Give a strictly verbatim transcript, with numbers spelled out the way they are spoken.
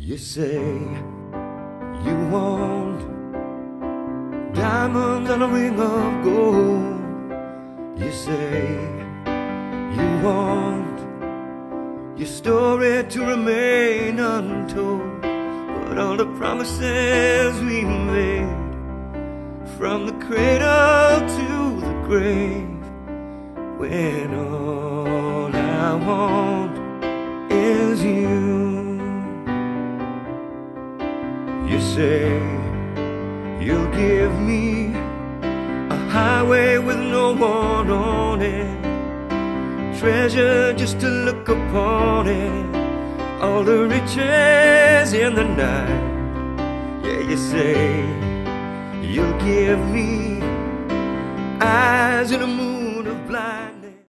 You say you want diamonds and a ring of gold. You say you want your story to remain untold. But all the promises we made, from the cradle to the grave, when all I want is you. You say you'll give me a highway with no one on it, treasure just to look upon it, all the riches in the night. Yeah, you say you'll give me eyes in a moon of blindness.